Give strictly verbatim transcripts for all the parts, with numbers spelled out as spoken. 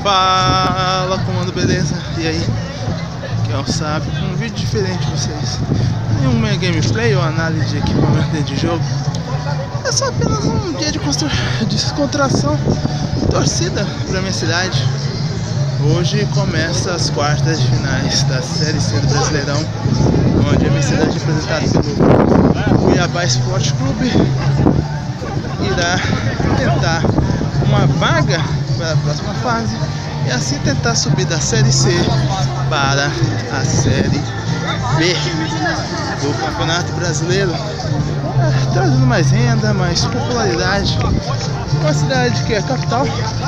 Fala, comando, beleza? E aí? Que é o Sábio, com um vídeo diferente pra vocês. Nenhuma gameplay ou análise de equipamento dentro de jogo. É só apenas um dia de descontração, torcida pra minha cidade. Hoje começa as quartas de finais da Série C do Brasileirão, onde a minha cidade é representada pelo Cuiabá Esporte Clube irá tentar uma vaga para a próxima fase e assim tentar subir da Série C para a Série B do Campeonato Brasileiro, é, trazendo mais renda, mais popularidade. Uma cidade que é a capital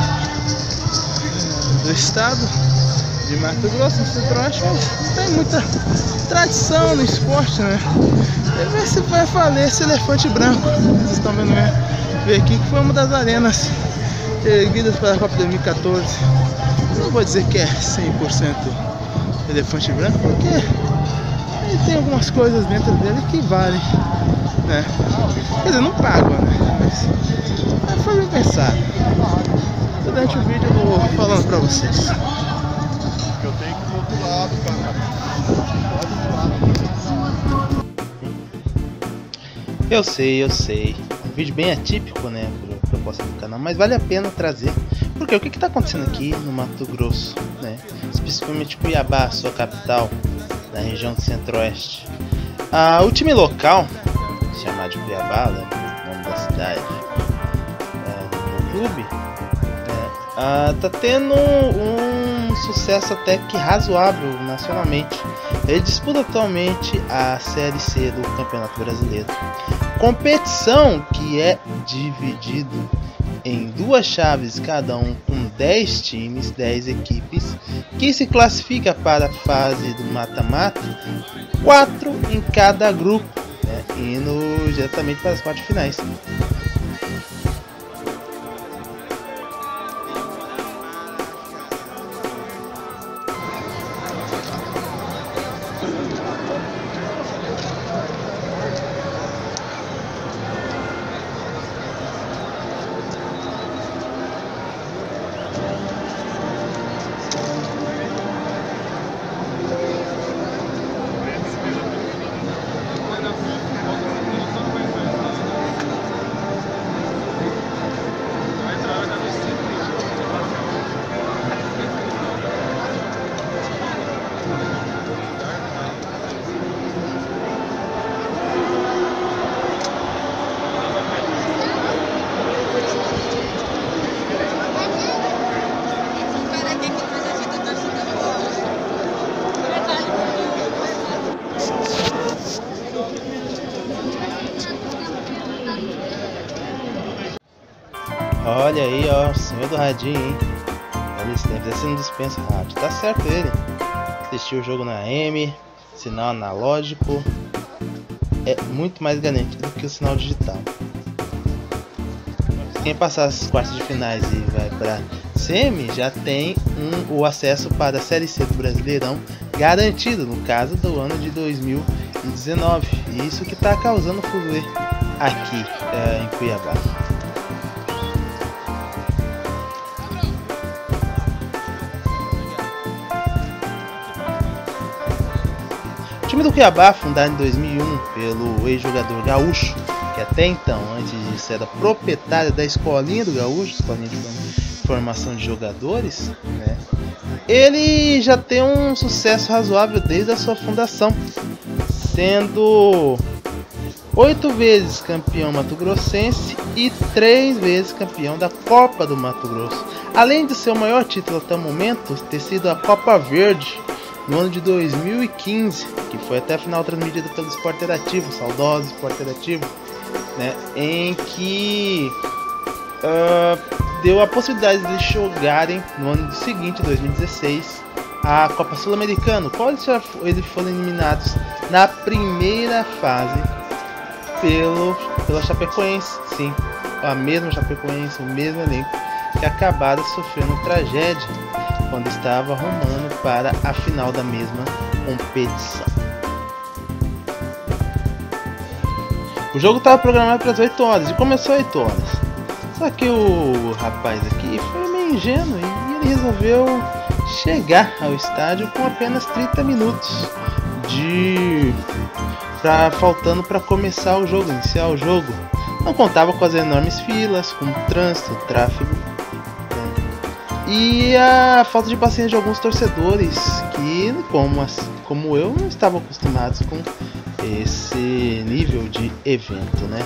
do estado de Mato Grosso, no Centro-Oeste, mas não tem muita tradição no esporte, né? E ver se vai valer esse elefante branco. Vocês estão vendo ver aqui que foi uma das arenas erguidas para a Copa dois mil e quatorze. Não vou dizer que é cem por cento elefante branco, porque ele tem algumas coisas dentro dele que valem, né? Quer dizer, não pagam, né? Mas foi bem pensado. Durante o vídeo eu vou falando pra vocês. Eu tenho que ir pro outro lado, cara. Eu sei, eu sei. Um vídeo bem atípico, né, para proposta do canal, mas vale a pena trazer. Porque o que está acontecendo aqui no Mato Grosso, né? Especificamente Cuiabá, sua capital, na região do Centro-Oeste. Ah, o time local, chamado de Cuiabá, né, o nome da cidade, é, do clube, né, ah, tá tendo um sucesso até que razoável nacionalmente. Ele disputa atualmente a Série C do Campeonato Brasileiro. Competição que é dividido em duas chaves, cada um com dez times, dez equipes, que se classifica para a fase do mata-mata, quatro em cada grupo, né, indo diretamente para as quartas finais. Olha aí, ó, o senhor do radinho, hein? Olha esse tempo, esse não dispensa rádio. Tá certo ele. Assistir o jogo na A M, sinal analógico é muito mais garantido do que o sinal digital. Quem passar as quartas de finais e vai pra semi já tem um, o acesso para a Série C do Brasileirão garantido, no caso do ano de dois mil e dezenove. Isso que tá causando fuzuê aqui é, em Cuiabá. O time do Cuiabá, fundado em dois mil e um pelo ex-jogador Gaúcho, que até então, antes disso, era proprietário da escolinha do Gaúcho, escolinha de formação de jogadores, né? Ele já tem um sucesso razoável desde a sua fundação, sendo oito vezes campeão mato-grossense e três vezes campeão da Copa do Mato Grosso, além de seu maior título até o momento ter sido a Copa Verde, no ano de dois mil e quinze, que foi até a final transmitida pelo Sport Interativo, saudoso Sport Interativo, né, em que uh, deu a possibilidade de eles jogarem no ano seguinte, dois mil e dezesseis, a Copa Sul-Americana, qual eles, eles foram eliminados na primeira fase pelo, pela Chapecoense, sim, a mesma Chapecoense, o mesmo elenco, que acabaram sofrendo tragédia quando estava arrumando para a final da mesma competição. O jogo estava programado para as oito horas e começou às oito horas. Só que o rapaz aqui foi meio ingênuo e ele resolveu chegar ao estádio com apenas trinta minutos de pra, faltando para começar o jogo, iniciar o jogo. Não contava com as enormes filas, com o trânsito, o tráfego, né? E a falta de paciência de alguns torcedores que, como, as, como eu, não estavam acostumados com esse nível de evento, né?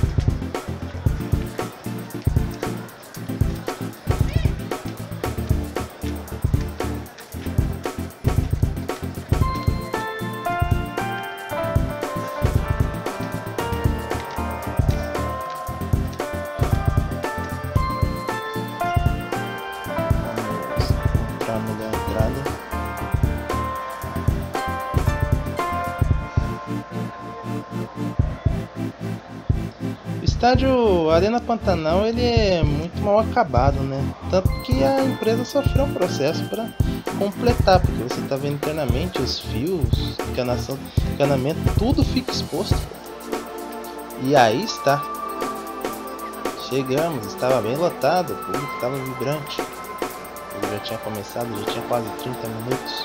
O estádio Arena Pantanal ele é muito mal acabado, né? Tanto que a empresa sofreu um processo para completar, porque você está vendo internamente os fios, encanação, encanamento, tudo fica exposto. E aí está. Chegamos, estava bem lotado, o público estava vibrante. Ele já tinha começado, já tinha quase trinta minutos.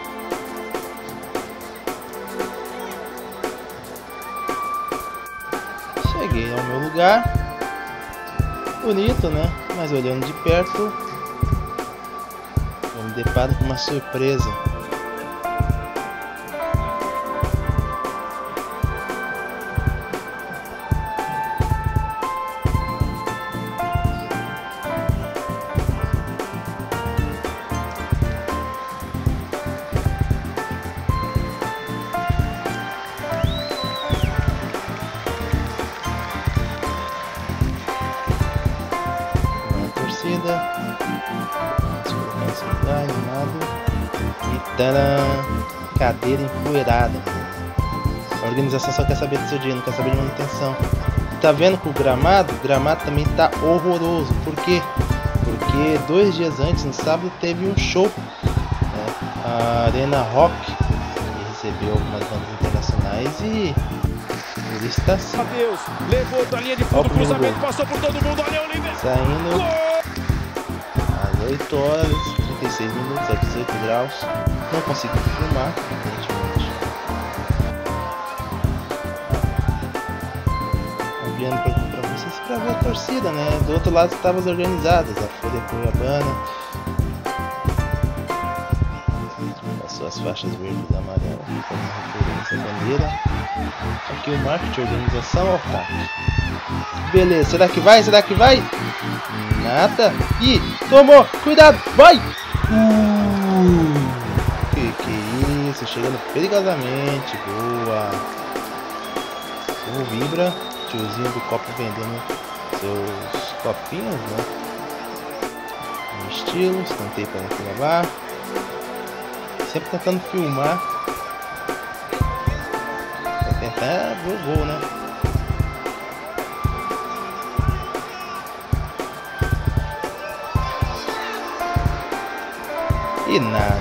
Cheguei ao meu lugar, bonito, né? Mas olhando de perto, eu me deparo com uma surpresa. Animado e tcharam, cadeira empoeirada. A organização só quer saber do seu dia, não quer saber de manutenção. Tá vendo que o gramado, o gramado também tá horroroso. Por quê? Porque dois dias antes, no sábado, teve um show, né? A Arena Rock, que recebeu algumas bandas internacionais e por isso tá assim. Adeus, levou pra linha de fundo, cruzamento, passou por todo mundo, olha o Oliveira. Saindo às oito horas, trinta e seis minutos, a dezoito graus. Não consegui filmar, evidentemente. Enviando para vocês para ver a torcida, né? Do outro lado estavam as organizadas, a Folha Cuiabana, passou as faixas verdes e amarelas como referência à bandeira. Aqui o marketing, organização, ao ataque. Beleza, será que vai? Será que vai? Nada. Ih, tomou! Cuidado! Vai! Uh, que que isso? Chegando perigosamente. Boa! O Vibra, tiozinho do copo vendendo seus copinhos, né? No estilo, tentei para gravar. Sempre tentando filmar. Pra tentar ver o gol, né? E nada.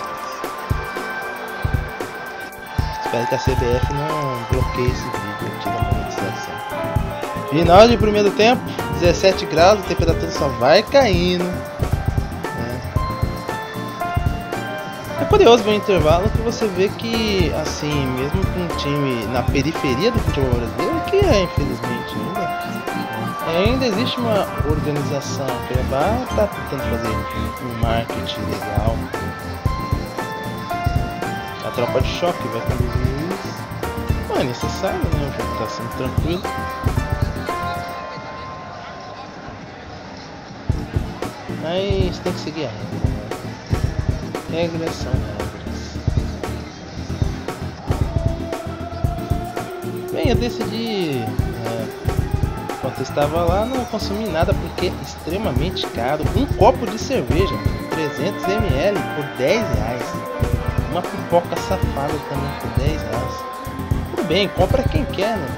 Espero que a C B F não bloqueie esse vídeo aqui da monetização. Final de primeiro tempo, dezessete graus, a temperatura só vai caindo. Né? É curioso ver o intervalo que você vê que, assim, mesmo com um time na periferia do futebol brasileiro, que é infelizmente ainda, ainda existe uma organização. A Cuiabá está tentando fazer um marketing legal. A tropa de choque vai conduzir isso. Não é necessário, né? O jogo está sendo tranquilo. Mas tem que seguir a regra, né? Regras são regras. Bem, eu decidi... É, enquanto eu estava lá, não consumi nada porque é extremamente caro. Um copo de cerveja, trezentos mililitros por dez reais. Uma pipoca safada também por dez reais. Tudo bem, compra quem quer, né?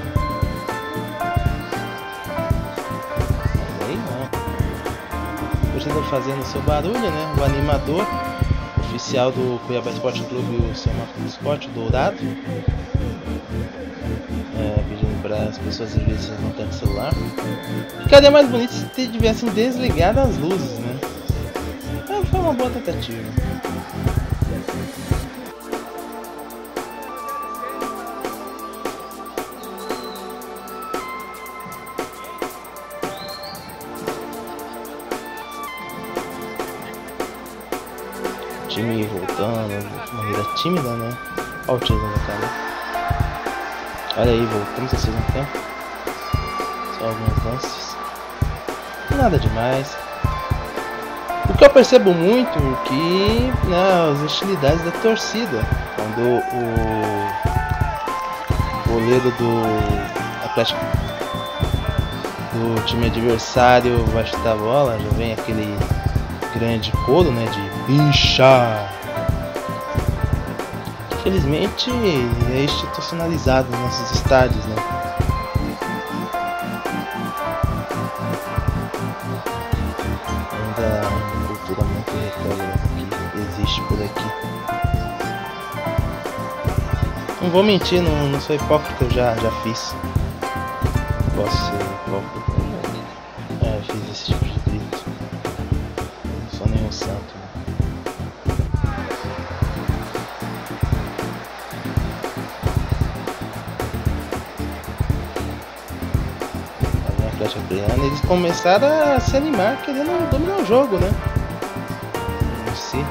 Mas aí não. O torcedor fazendo o seu barulho, né? O animador oficial do Cuiabá Esporte Clube, o seu mascote dourado. É, pedindo para as pessoas às vezes não terem celular. Ficaria mais bonito se tivessem desligado as luzes, né? foi uma boa tentativa. Time voltando, uma vida tímida, né? Olha o tiro na cara. Olha aí, voltamos ao segundo tempo. Só alguns lances. Nada demais. O que eu percebo muito é que, né, as hostilidades da torcida. Quando o goleiro do Atlético, do time adversário, vai chutar a bola, já vem aquele grande coro, né, de bicha. Infelizmente é institucionalizado nos nossos estádios, né? Ainda é uma cultura muito retrógrada que existe por aqui. Não vou mentir, não, não sou hipócrita, eu já, já fiz. Posso ser hipócrita, eu já, já fiz esse tipo de grito. Não sou nenhum santo, né? Eles começaram a se animar querendo dominar o jogo, né? Não sei.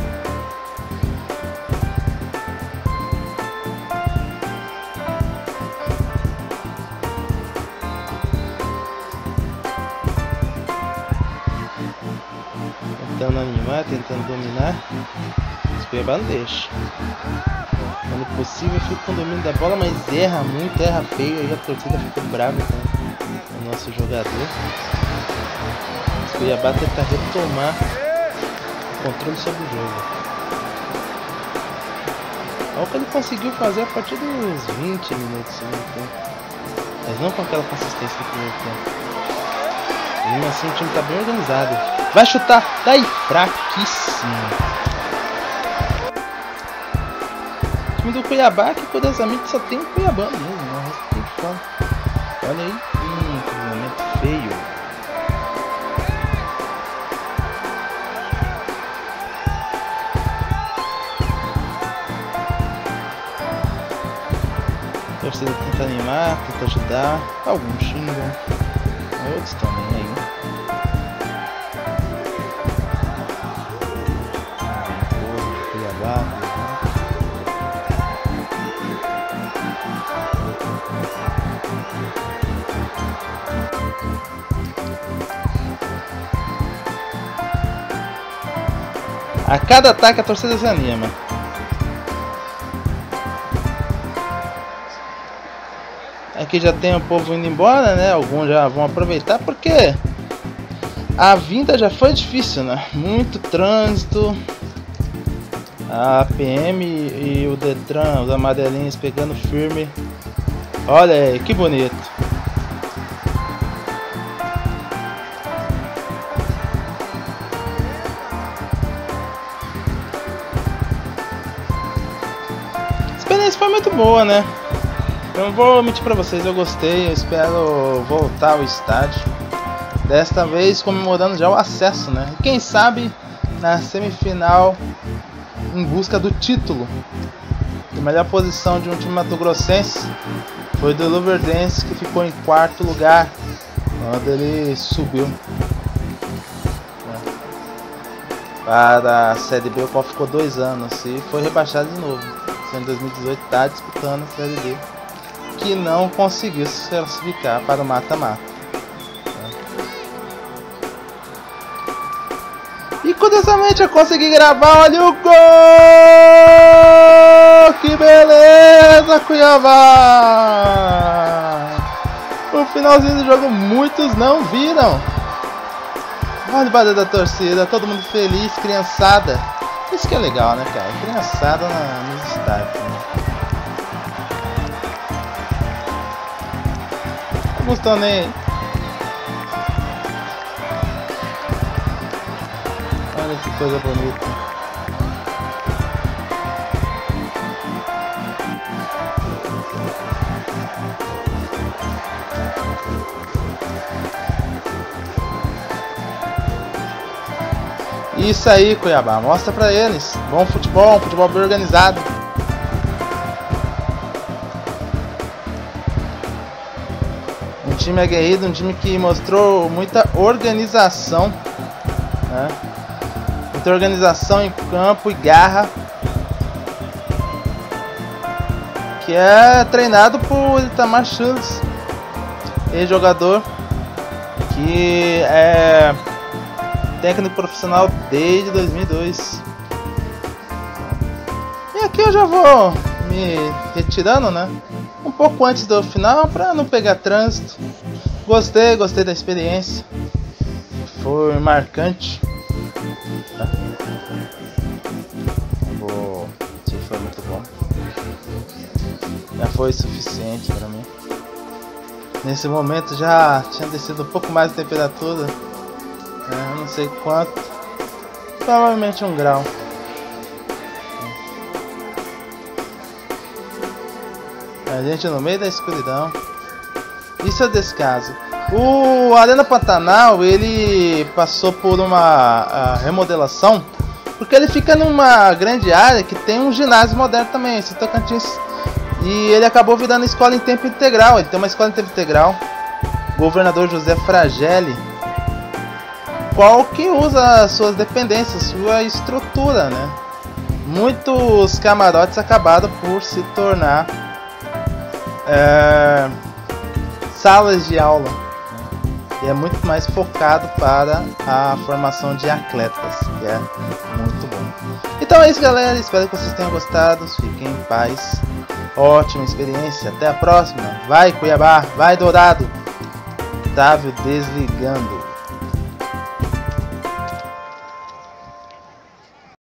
Tentando animar, tentando dominar. Os Cuiabá não deixa. Quando possível fica com o domínio da bola, mas erra muito, erra feio, e a torcida fica brava com o nosso jogador. Os Cuiabá tenta retomar o controle sobre o jogo. Olha o que ele conseguiu fazer a partir dos vinte minutos do segundo tempo, mas não com aquela consistência do primeiro tempo. Mesmo assim o time está bem organizado. Vai chutar, daí, fraquíssimo. O time do Cuiabá, que curiosamente só tem o Cuiabá mesmo, né? Tem fora. Olha aí, hum, que momento feio. A torcida tenta animar, tenta ajudar. Alguns xingam, outros também aí. Cuiabá. A cada ataque a torcida se anima. Aqui já tem o povo indo embora, né? Alguns já vão aproveitar porque a vinda já foi difícil, né? Muito trânsito. A P M e o Detran, os amarelinhos pegando firme. Olha aí, que bonito. A experiência foi muito boa, né? Eu não vou mentir pra vocês, eu gostei, eu espero voltar ao estádio. Desta vez comemorando já o acesso, né? E quem sabe na semifinal em busca do título. A melhor posição de um time mato-grossense foi do Luverdense, que ficou em quarto lugar quando ele subiu para a Série B, o qual ficou dois anos e foi rebaixado de novo. Em dois mil e dezoito está disputando a Série B, que não conseguiu se classificar para o mata-mata. E curiosamente eu consegui gravar, olha o gol! Que beleza, Cuiabá! O finalzinho do jogo muitos não viram. Olha o barulho da torcida, todo mundo feliz, criançada. Isso que é legal, né, cara? Criançada na, nos estádios, né? Não estão nem. Olha que coisa bonita. Isso aí, Cuiabá, mostra pra eles. Bom futebol, um futebol bem organizado. Um time aguerrido, um time que mostrou muita organização, né? Muita organização em campo e garra. Que é treinado por Itamar Schultz, ex-jogador que é técnico profissional desde dois mil e dois. E aqui eu já vou me retirando, né? Um pouco antes do final para não pegar trânsito. Gostei, gostei da experiência. Foi marcante. Tá? Vou... Se foi muito bom. Já foi suficiente para mim. Nesse momento já tinha descido um pouco mais de temperatura. É, não sei quanto. Provavelmente um grau. A gente no meio da escuridão. Isso é descaso. O Arena Pantanal, ele passou por uma remodelação, porque ele fica numa grande área que tem um ginásio moderno também, esse Tocantins. E ele acabou virando escola em tempo integral. Ele tem uma escola em tempo integral. Governador José Fragelli, qual que usa suas dependências, sua estrutura, né? Muitos camarotes acabaram por se tornar é, salas de aula, né? E é muito mais focado para a formação de atletas, que é muito bom. Então é isso, galera. Espero que vocês tenham gostado. Fiquem em paz. Ótima experiência. Até a próxima. Vai, Cuiabá. Vai, Dourado. Otávio desligando.